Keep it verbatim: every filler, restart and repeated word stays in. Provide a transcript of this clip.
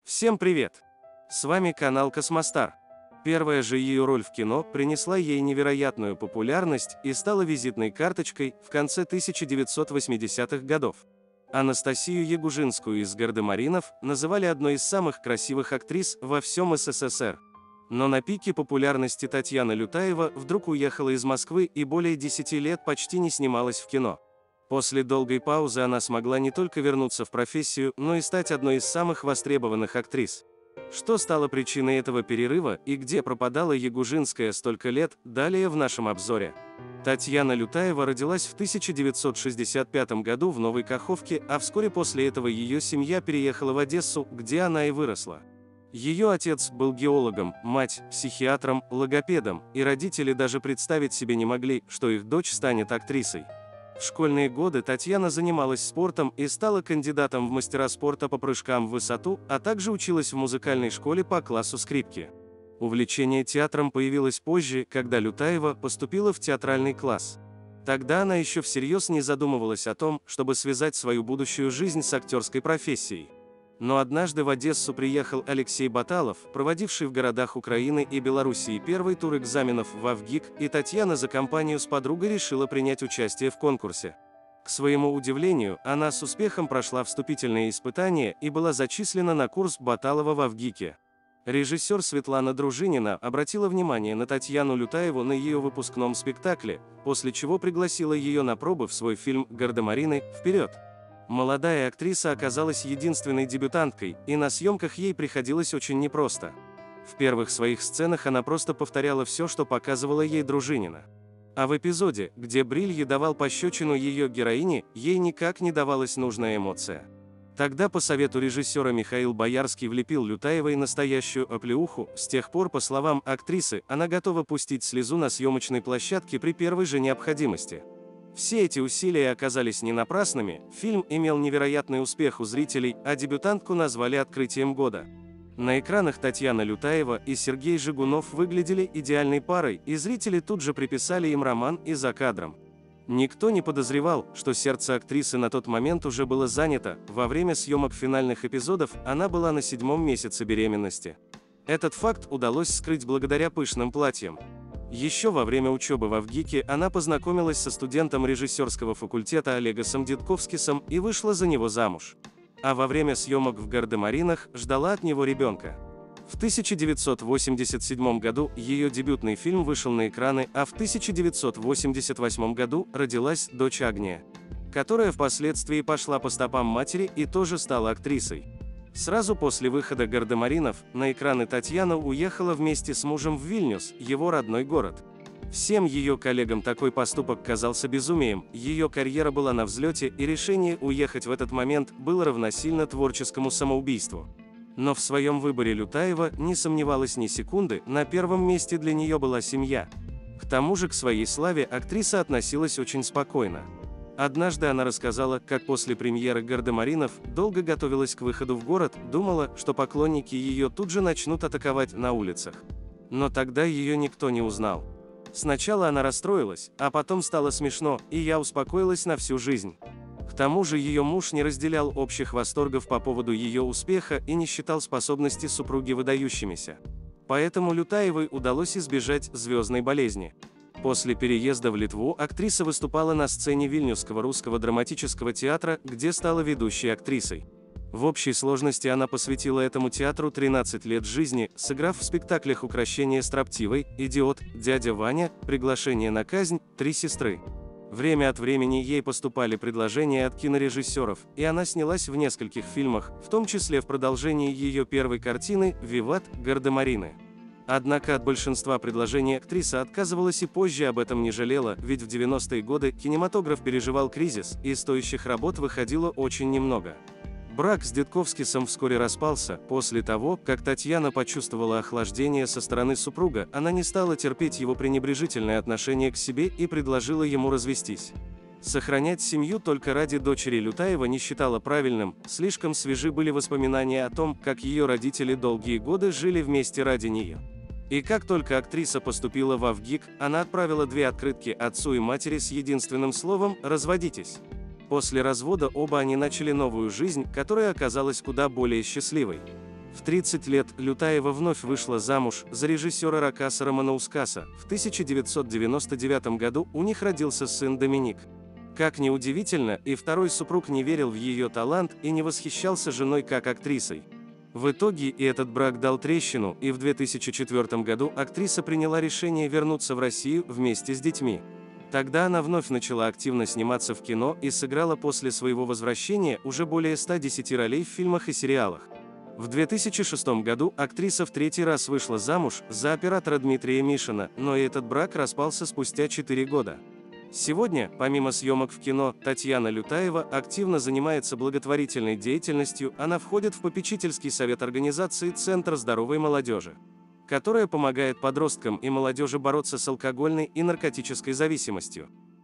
Всем привет! С вами канал Космостар. Первая же ее роль в кино принесла ей невероятную популярность и стала визитной карточкой в конце тысяча девятьсот восьмидесятых годов. Анастасию Ягужинскую из «Гардемаринов» называли одной из самых красивых актрис во всем СССР. Но на пике популярности Татьяна Лютаева вдруг уехала из Москвы и более десяти лет почти не снималась в кино. После долгой паузы она смогла не только вернуться в профессию, но и стать одной из самых востребованных актрис. Что стало причиной этого перерыва и где пропадала Ягужинская столько лет, далее в нашем обзоре. Татьяна Лютаева родилась в тысяча девятьсот шестьдесят пятом году в Новой Каховке, а вскоре после этого ее семья переехала в Одессу, где она и выросла. Ее отец был геологом, мать – психиатром, логопедом, и родители даже представить себе не могли, что их дочь станет актрисой. В школьные годы Татьяна занималась спортом и стала кандидатом в мастера спорта по прыжкам в высоту, а также училась в музыкальной школе по классу скрипки. Увлечение театром появилось позже, когда Лютаева поступила в театральный класс. Тогда она еще всерьез не задумывалась о том, чтобы связать свою будущую жизнь с актерской профессией. Но однажды в Одессу приехал Алексей Баталов, проводивший в городах Украины и Белоруссии первый тур экзаменов в ВГИК, и Татьяна за компанию с подругой решила принять участие в конкурсе. К своему удивлению, она с успехом прошла вступительные испытания и была зачислена на курс Баталова в ВГИКе. Режиссер Светлана Дружинина обратила внимание на Татьяну Лютаеву на ее выпускном спектакле, после чего пригласила ее на пробы в свой фильм «Гардемарины. Вперед!». Молодая актриса оказалась единственной дебютанткой, и на съемках ей приходилось очень непросто. В первых своих сценах она просто повторяла все, что показывала ей Дружинина. А в эпизоде, где Брилье давал пощечину ее героине, ей никак не давалась нужная эмоция. Тогда по совету режиссера Михаил Боярский влепил Лютаевой настоящую оплеуху. С тех пор, по словам актрисы, она готова пустить слезу на съемочной площадке при первой же необходимости. Все эти усилия оказались не напрасными, фильм имел невероятный успех у зрителей, а дебютантку назвали открытием года. На экранах Татьяна Лютаева и Сергей Жигунов выглядели идеальной парой, и зрители тут же приписали им роман и за кадром. Никто не подозревал, что сердце актрисы на тот момент уже было занято. Во время съемок финальных эпизодов она была на седьмом месяце беременности. Этот факт удалось скрыть благодаря пышным платьям. Еще во время учебы в ВГИКе она познакомилась со студентом режиссерского факультета Олегосом Дедковскисом и вышла за него замуж. А во время съемок в «Гардемаринах» ждала от него ребенка. В тысяча девятьсот восемьдесят седьмом году ее дебютный фильм вышел на экраны, а в тысяча девятьсот восемьдесят восьмом году родилась дочь Агния, которая впоследствии пошла по стопам матери и тоже стала актрисой. Сразу после выхода «Гардемаринов» на экраны Татьяна уехала вместе с мужем в Вильнюс, его родной город. Всем ее коллегам такой поступок казался безумием, ее карьера была на взлете, и решение уехать в этот момент было равносильно творческому самоубийству. Но в своем выборе Лютаева не сомневалась ни секунды, на первом месте для нее была семья. К тому же к своей славе актриса относилась очень спокойно. Однажды она рассказала, как после премьеры «Гардемаринов» долго готовилась к выходу в город, думала, что поклонники ее тут же начнут атаковать на улицах. Но тогда ее никто не узнал. Сначала она расстроилась, а потом стало смешно, и я успокоилась на всю жизнь. К тому же ее муж не разделял общих восторгов по поводу ее успеха и не считал способности супруги выдающимися. Поэтому Лютаевой удалось избежать звездной болезни. После переезда в Литву актриса выступала на сцене Вильнюсского русского драматического театра, где стала ведущей актрисой. В общей сложности она посвятила этому театру тринадцать лет жизни, сыграв в спектаклях «Укрощение строптивой», «Идиот», «Дядя Ваня», «Приглашение на казнь», «Три сестры». Время от времени ей поступали предложения от кинорежиссеров, и она снялась в нескольких фильмах, в том числе в продолжении ее первой картины «Виват. Гардемарины». Однако от большинства предложений актриса отказывалась и позже об этом не жалела, ведь в девяностые годы кинематограф переживал кризис, и стоящих работ выходило очень немного. Брак с Дедковскисом вскоре распался. После того, как Татьяна почувствовала охлаждение со стороны супруга, она не стала терпеть его пренебрежительное отношение к себе и предложила ему развестись. Сохранять семью только ради дочери Лютаева не считала правильным, слишком свежи были воспоминания о том, как ее родители долгие годы жили вместе ради нее. И как только актриса поступила в ВГИК, она отправила две открытки отцу и матери с единственным словом «разводитесь». После развода оба они начали новую жизнь, которая оказалась куда более счастливой. В тридцать лет Лютаева вновь вышла замуж за режиссера Ракаса Романаускаса. В тысяча девятьсот девяносто девятом году у них родился сын Доминик. Как ни удивительно, и второй супруг не верил в ее талант и не восхищался женой как актрисой. В итоге и этот брак дал трещину, и в две тысячи четвёртом году актриса приняла решение вернуться в Россию вместе с детьми. Тогда она вновь начала активно сниматься в кино и сыграла после своего возвращения уже более ста десяти ролей в фильмах и сериалах. В две тысячи шестом году актриса в третий раз вышла замуж за оператора Дмитрия Мишина, но и этот брак распался спустя четыре года. Сегодня, помимо съемок в кино, Татьяна Лютаева активно занимается благотворительной деятельностью, она входит в попечительский совет организации «Центр здоровой молодежи», которая помогает подросткам и молодежи бороться с алкогольной и наркотической зависимостью.